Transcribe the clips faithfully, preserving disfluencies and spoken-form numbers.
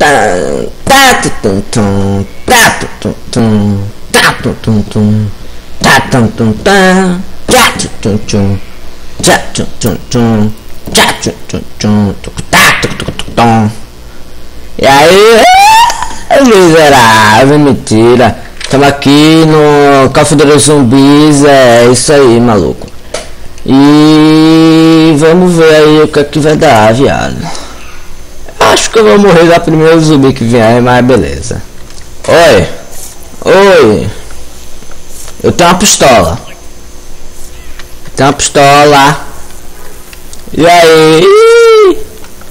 tá tum tum tá tum tum tá tum tum tum tá tum tum tá já tum tum já tum tum tum já tum tum tum tá tum tum tum. E aí, miserável, mentira. Estamos aqui no Call of Duty Zumbis, é isso aí, maluco. E vamos ver aí o que é que vai dar, viado. Acho que eu vou morrer da primeira zumbi que vier, mas beleza. Oi, oi. Eu tenho uma pistola. Tenho uma pistola. E aí?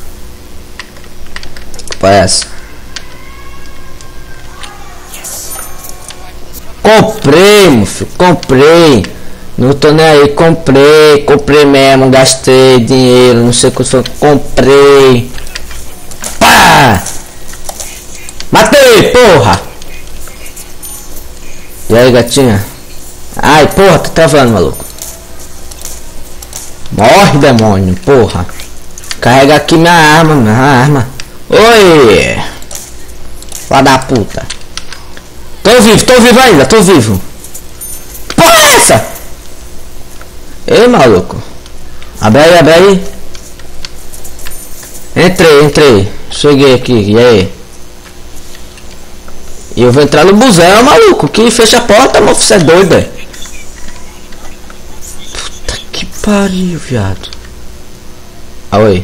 Que porra é essa? Comprei, meu filho, comprei. Não tô nem aí, comprei, comprei mesmo, gastei dinheiro, não sei quanto foi, comprei. Pá! Matei, porra! E aí, gatinha? Ai, porra, tô travando, maluco. Morre, demônio, porra. Carrega aqui minha arma, minha arma. Oi! Filha da puta. Tô vivo, tô vivo ainda, tô vivo. Porra é essa? Ei, maluco. Abre aí, abre aí. Entrei, entrei. Cheguei aqui, e aí? E eu vou entrar no busão, maluco. Que fecha a porta, mano. Você é doido, velho. Puta que pariu, viado. Ah, oi.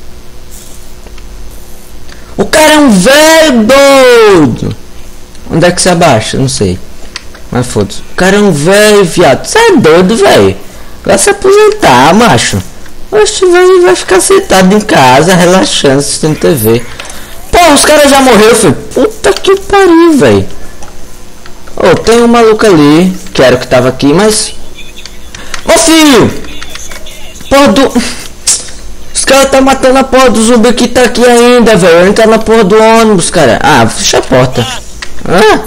O cara é um velho doido. Onde é que se abaixa? Não sei. Mas foda-se. O cara é um velho, viado. Você é doido, velho. Vai se aposentar, macho. Oxe, vai, vai ficar sentado em casa, relaxando, assistindo T V. Pô, os caras já morreram, filho. Puta que pariu, velho. Ô, oh, tem um maluco ali. Que era o que tava aqui, mas... Ô, filho! Porra do... Os caras tá matando a porra do zumbi que tá aqui ainda, velho. Entra na porra do ônibus, cara. Ah, fecha a porta. Hã?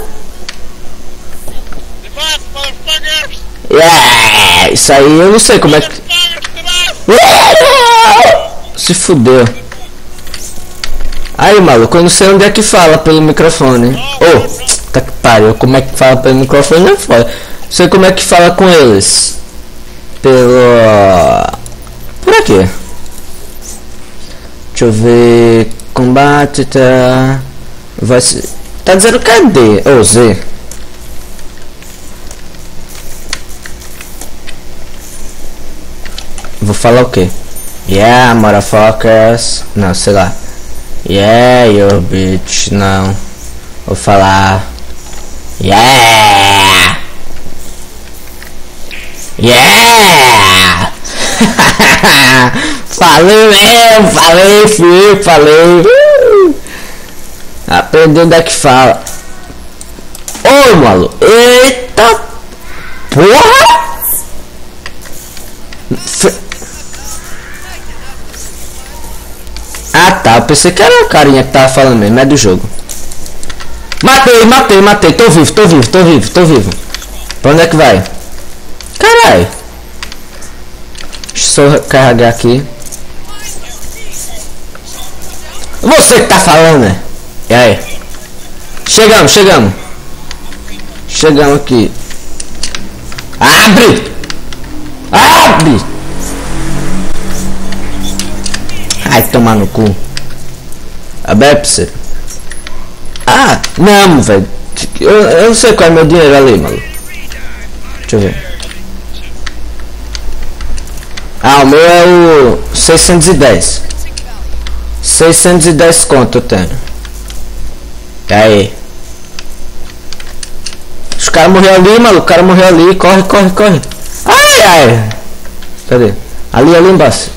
Yeah, isso aí eu não sei como é que... Se fudeu. Aí, maluco, eu não sei onde é que fala pelo microfone. Oh, tá que pariu. Como é que fala pelo microfone? Não é foda. Sei como é que fala com eles. Pelo... Por aqui. Deixa eu ver... Combate, tá... Vai ser... Tá dizendo cadê? Ô, oh, Z. Vou falar o quê? Yeah, motherfuckers. Não, sei lá. Yeah, your bitch. Não. Vou falar. Yeah. Yeah. Falei mesmo, falei, filho, falei. Aprendeu onde é que fala. Ô, maluco. Eita. Porra. Ah tá, eu pensei que era o carinha que tava falando mesmo, é do jogo. Matei, matei, matei, tô vivo, tô vivo, tô vivo, tô vivo. Pra onde é que vai? Caralho. Deixa eu só carregar aqui. Você que tá falando, né? E aí? Chegamos, chegamos. Chegamos aqui. Abre! Abre! Ai, tomar no cu. Abre pra você. Ah, não, velho. Eu, eu não sei qual é meu dinheiro ali, maluco. Deixa eu ver. Ah, o meu é o seiscentos e dez. seiscentos e dez conto eu tenho. E aí? Os caras morreram ali, maluco. O cara morreu ali. Corre, corre, corre. Ai, ai. Cadê? Ali, ali embaixo.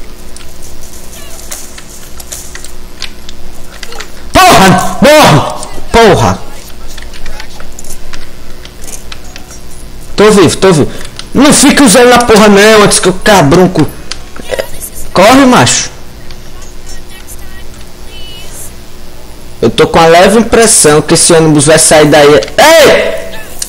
Porra! Morre! Porra! Tô vivo, tô vivo. Não fica usando a porra não, antes que o cabrunco... Corre, macho. Eu tô com a leve impressão que esse ônibus vai sair daí. Ei!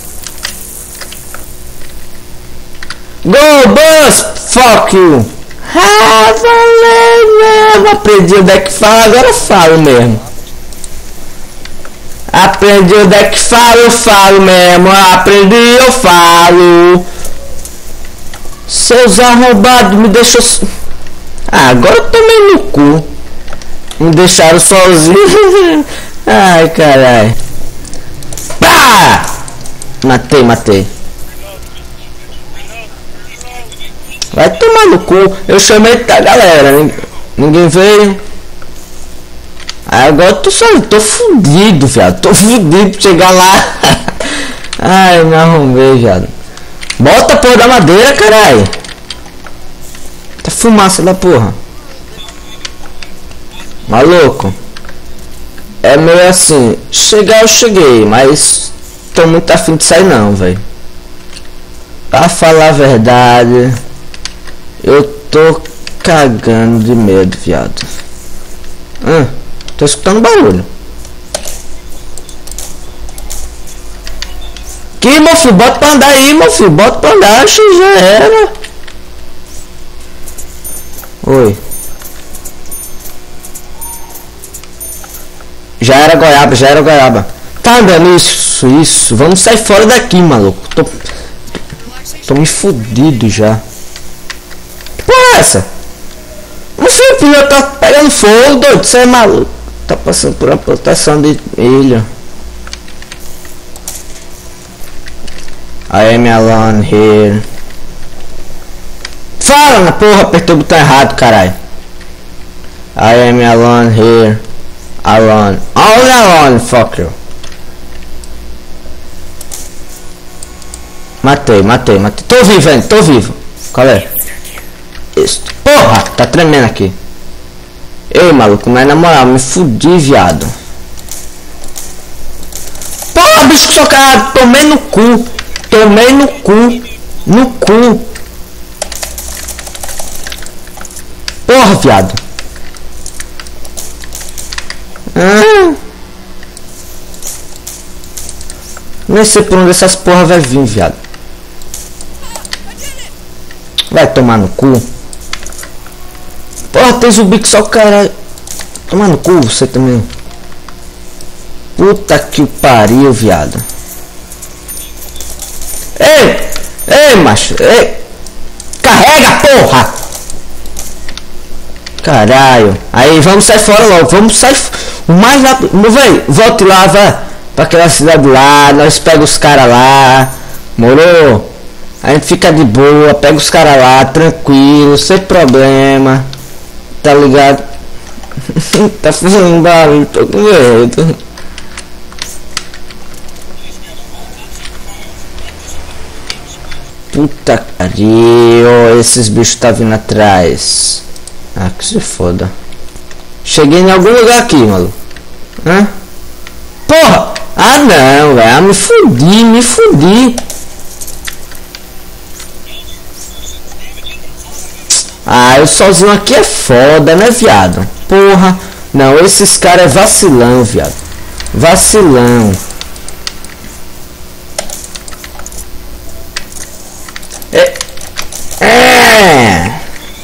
Go, bus! Fuck you! Ah, valeu mesmo! Aprendi onde é que fala, agora falo mesmo. Aprendi onde é que falo, eu falo mesmo. Aprendi, eu falo. Seus arrombados me deixou... Ah, agora eu tomei no cu. Me deixaram sozinho. Ai, caralho. Pá! Matei, matei. Vai tomar no cu. Eu chamei da galera. Ninguém veio. Agora eu tô só, tô fudido, viado. Tô fudido pra chegar lá. Ai, me arrumei, viado. Bota a porra da madeira, caralho. Tá fumaça da porra. Maluco. É meio assim. Chegar eu cheguei, mas tô muito afim de sair não, velho. Pra falar a verdade, eu tô cagando de medo, viado. Hum. Tô escutando barulho. Que, meu filho? Bota pra andar aí, meu filho. Bota pra andar, acho que já era. Oi. Já era goiaba, já era goiaba. Tá andando isso, isso. Vamos sair fora daqui, maluco. Tô, tô, tô me fudido já. Que porra é essa? Meu filho, filho, tá pegando fogo, doido. Você é maluco. Tá passando por uma proteção de ilha. I am alone here. Fala na porra, apertou o botão errado, caralho. I am alone here. Alone. All alone, fuck you. Matei, matei, matei. Tô vivo ainda, tô vivo. Qual é? Isso. Porra, tá tremendo aqui. Ei, maluco, mas na moral, me fudi, viado. Porra, bicho chocado. Tomei no cu. Tomei no cu. No cu. Porra, viado. Ah. Nem sei por onde essas porra vai vir, viado. Vai tomar no cu. Porra, tem zumbi que só o caralho. Toma no cu, você também. Puta que o pariu, viado. Ei! Ei, macho! Ei! Carrega, porra! Caralho. Aí, vamos sair fora logo. Vamos sair o mais rápido. Meu velho, volte lá, vai. Pra aquela cidade lá. Nós pega os caras lá. Morou? A gente fica de boa. Pega os caras lá, tranquilo, sem problema. Tá ligado? Tá fazendo barulho, tô com medo. Puta que pariu, esses bichos tá vindo atrás. Ah, que se foda. Cheguei em algum lugar aqui, maluco. Hã? Porra! Ah não, velho. Ah, me fudi, me fudi. Ah, eu sozinho aqui é foda, né, viado? Porra. Não, esses caras é vacilão, viado. Vacilão. É. É.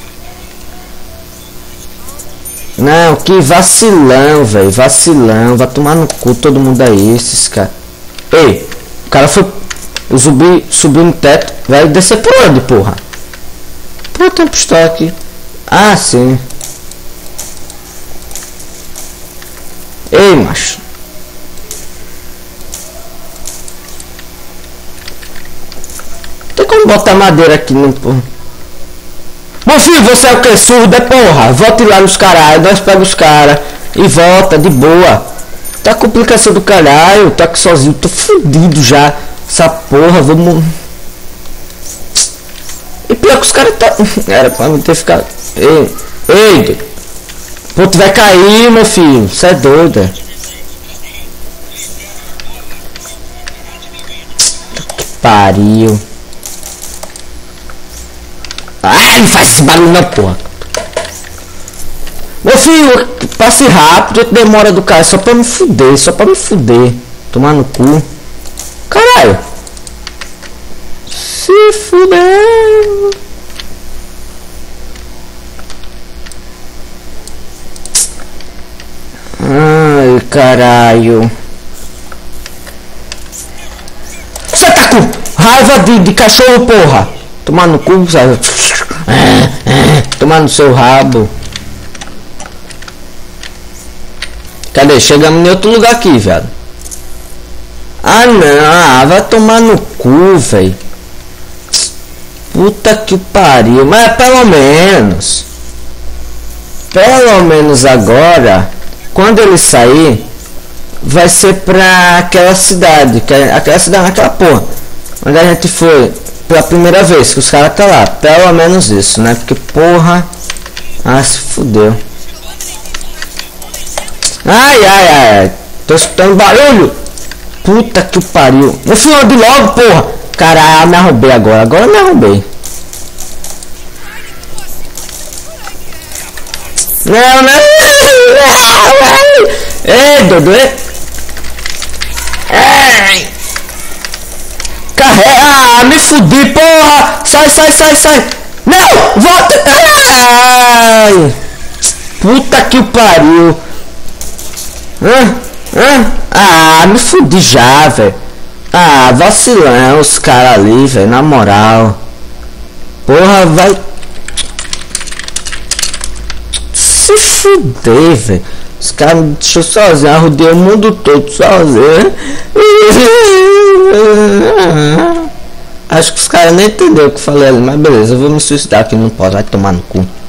Não, que vacilão, velho. Vacilão. Vai tomar no cu todo mundo aí, esses caras. Ei, o cara foi... O zumbi subiu no teto. Vai descer por onde, porra? Pô, tem um pistola aqui. Ah, sim. Ei, macho. Tem como botar madeira aqui, não, porra? Meu filho, você é o que? Surdo, é porra? Volte lá nos caralho, nós pega os caras e volta, de boa. Tá complicação do caralho, tá aqui sozinho, tô fudido já. Essa porra, vamos... E pior que os caras tá... Era pra não ter ficado... Ei, ei, pô, tu vai cair, meu filho, você é doido. Que pariu. Ah, não faz esse barulho não, porra. Meu filho, passe rápido, demora do cara, só pra me fuder, só pra me fuder. Tomar no cu. Caralho. Se fuder. Ai, caralho. Eco! Raiva de, de cachorro, porra! Tomar no cu, sabe? Tomar no seu rabo. Cadê? Chegamos em outro lugar aqui, velho. Ah, não. Ah, vai tomar no cu, velho. Puta que pariu. Mas pelo menos. Pelo menos agora, quando ele sair, vai ser pra aquela cidade. Que é, aquela cidade, aquela porra. Onde a gente foi pela primeira vez, que os caras tá lá. Pelo menos isso, né? Porque porra. Ah, se fudeu. Ai, ai, ai. Tô escutando barulho. Puta que pariu. No final de logo, porra. Caralho, me arrombei agora. Agora me arrombei. Não, não. Ei, Dodô. Ei. Carrega. Ah, me fudi, porra. Sai, sai, sai, sai. Não, volta. Ai. Puta que pariu. Hã? Hã? Ah, me fudi já, velho. Ah, vacilão os caras ali, velho. Na moral. Porra, vai. Se fuder, velho. Os caras me deixou sozinho. Arrudei o mundo todo sozinho. Acho que os caras nem entenderam o que eu falei ali. Mas beleza, eu vou me suicidar aqui. Não posso. Vai tomar no cu.